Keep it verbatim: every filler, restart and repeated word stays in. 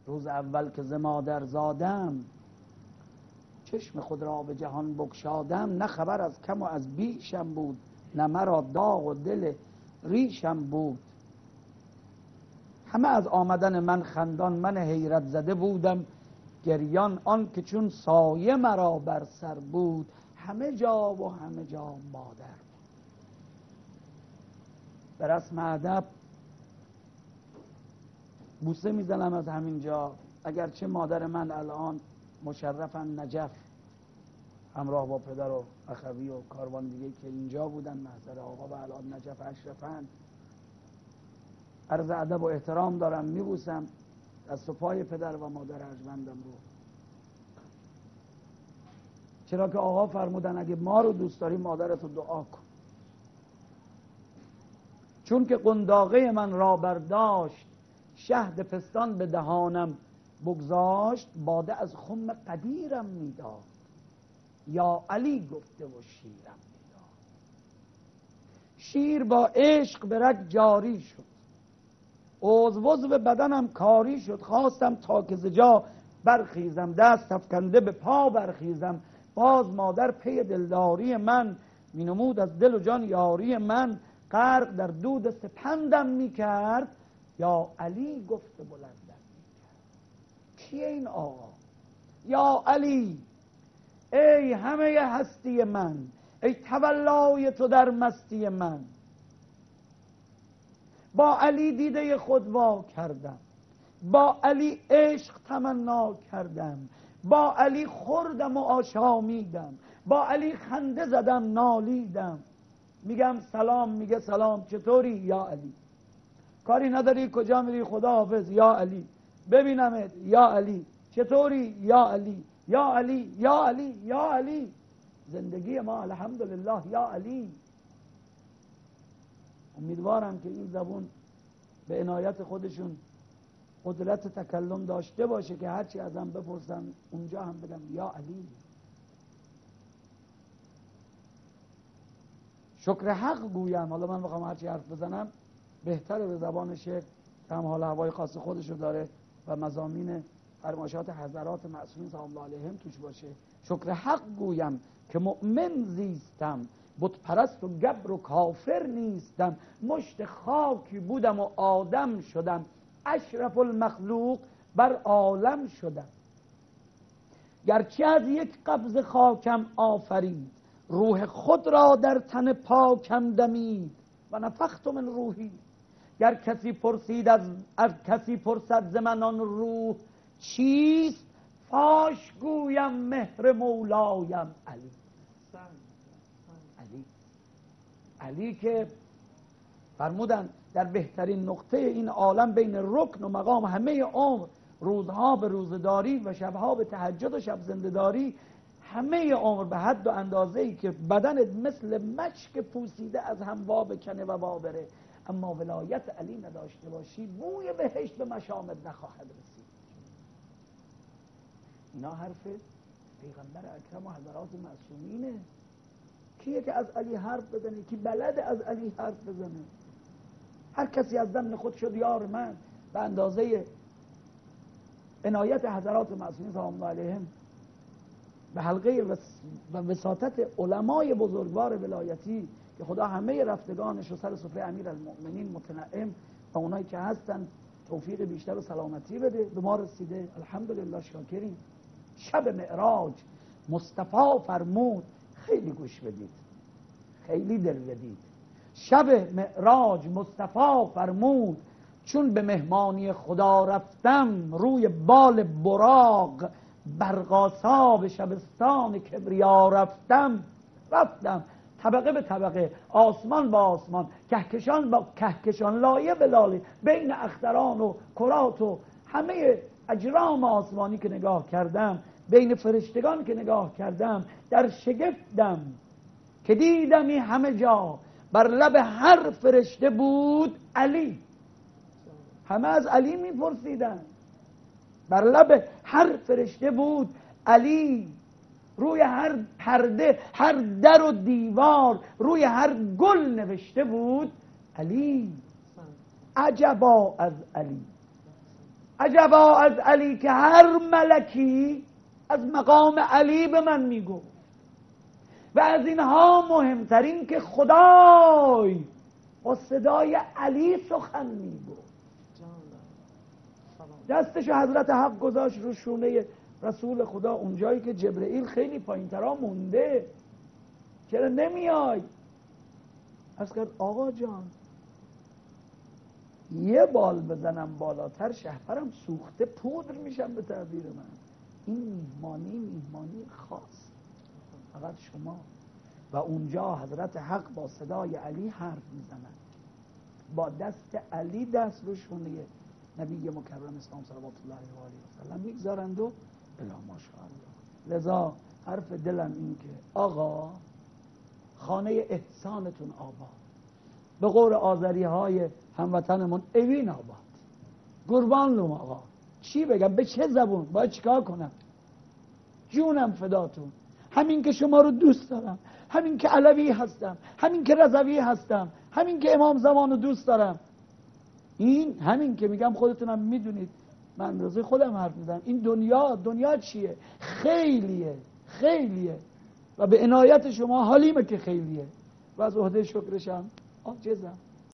روز اول که ز مادر زادم، چشم خود را به جهان بگشادم. نه خبر از کم و از بیشم بود، نه مرا داغ و دل ریشم بود. همه از آمدن من خندان، من حیرت زده بودم گریان. آن که چون سایه مرا بر سر بود، همه جا و همه جا مادر. به رسم ادب بوسه میزنم از همین جا، اگرچه مادر من الان مشرفن نجف، همراه با پدر و اخوی و کاروان دیگه که اینجا بودن محضر آقا و الان نجف اشرفن. عرض ادب و احترام دارم، میبوسم دست و پای پدر و مادر ارجمندم رو، چرا که آقا فرمودن اگه ما رو دوست داری مادرتو دعا کن. چون که قنداقه من را برداشت، شهد پستان به دهانم بگذاشت. باده از خم قدیرم میداد، یا علی گفته و شیرم میداد. شیر با عشق به رگ جاری شد، عضو عضو بدنم کاری شد. خواستم تا که ز جا برخیزم، دست افکنده به پا برخیزم. باز مادر پی دلداری من، می نمود از دل و جان یاری من. غرق در دود سپندم می کرد، یا علی گفته بلندم می کرد. کیه این آقا؟ یا علی ای همه هستی من، ای تولای تو در مستی من. با علی دیده خود وا کردم، با علی عشق تمنا کردم. با علی خوردم و آشامیدم، با علی خنده زدم نالیدم. میگم سلام، میگه سلام، چطوری یا علی؟ کاری نداری کجا میری؟ خدا حافظ یا علی، ببینمت یا علی، چطوری یا علی، یا علی یا علی یا علی. زندگی ما الحمدلله یا علی. امیدوارم که این زبون به عنایت خودشون قدرت تکلم داشته باشه که هرچی ازم بپرسن اونجا هم بگم یا علی. شکر حق گویم. حالا من بخوام هرچی حرف بزنم بهتره به زبان شعر که هم حال هوای خاص خودشو داره و مضامین فرمایشات حضرات معصومین سلام الله علیهم توش باشه. شکر حق گویم که مؤمن زیستم، بت پرست و گبر و کافر نیستم. مشت خاکی بودم و آدم شدم، اشرف المخلوق بر عالم شدم. گرچه از یک قبض خاکم آفرید، روح خود را در تن پاکم دمید. و نفخت من روحی، گر کسی پرسید از, از کسی پرسد ز من آن روح چیست، فاش گویم مهر مولایم علی. علی علی که فرمودن در بهترین نقطه این عالم بین رکن و مقام همه عمر، روزها به روزداری و شبها به تهجد و شب زنده‌داری، همه عمر به حد و اندازه‌ای که بدنت مثل مشک پوسیده از هم وا بکنه و وا بره، اما ولایت علی نداشته باشی، بوی بهشت به مشامت نخواهد رسید. اینا حرف پیغمبر اکرم و حضرات معصومینه. کیه که از علی حرف بزنه؟ کی بلد از علی حرف بزنه؟ هر کسی از دم خود شد یار من. به اندازه عنایت حضرات معصومین سلام الله علیهم به حلقه و وساطت علمای بزرگوار ولایتی که خدا همه رفتگانش و سر سفره امیر المؤمنین متنعم و اونایی که هستن توفیق بیشتر و سلامتی بده، به ما رسیده. الحمدلله شاکرین. شب معراج مصطفی فرمود، خیلی گوش بدید، خیلی دل بدید. شب معراج مصطفی فرمود، چون به مهمانی خدا رفتم، روی بال براق برقاسا به شبستان کبریا رفتم. رفتم طبقه به طبقه، آسمان با آسمان، کهکشان با کهکشان، لایه به لایه، بین اختران و کرات و همه اجرام آسمانی که نگاه کردم، بین فرشتگان که نگاه کردم، در شگفتم که دیدمی همه جا بر لب هر فرشته بود علی. همه از علی میپرسیدن. بر لب هر فرشته بود علی. روی هر پرده، هر در و دیوار، روی هر گل نوشته بود علی. عجبا از علی. عجبا از علی که هر ملکی از مقام علی به من میگو و از اینها مهمترین که خدای با صدای علی سخن میگو. دستش حضرت حق گذاشت رو شونه رسول خدا اونجایی که جبرئیل خیلی پایین ترا مونده، چرا نمیای؟ از کرد آقا جان یه بال بزنم بالاتر شهپرم سوخته پودر میشم به تعبیر من. این میهمانی میهمانی خاص فقط شما. و اونجا حضرت حق با صدای علی حرف میزنن، با دست علی دست رو شونه نبی مکرم اسلام صلوات الله علیه و سلم میگذارند و الا ماشاءالله. لذا حرف دلم این که آقا خانه احسانتون آباد، به قول آذری های هموطنمون اوین آباد. قربان لوم آقا، چی بگم؟ به چه زبون؟ باید چیکار کنم؟ جونم فداتون. همین که شما رو دوست دارم، همین که علوی هستم، همین که رضوی هستم، همین که امام زمان رو دوست دارم، این همین که میگم خودتونم میدونید من رضای خودم حرف میزنم. این دنیا دنیا چیه؟ خیلیه خیلیه و به عنایت شما حالیمه که خیلیه و از عهده شکرشم عاجزم.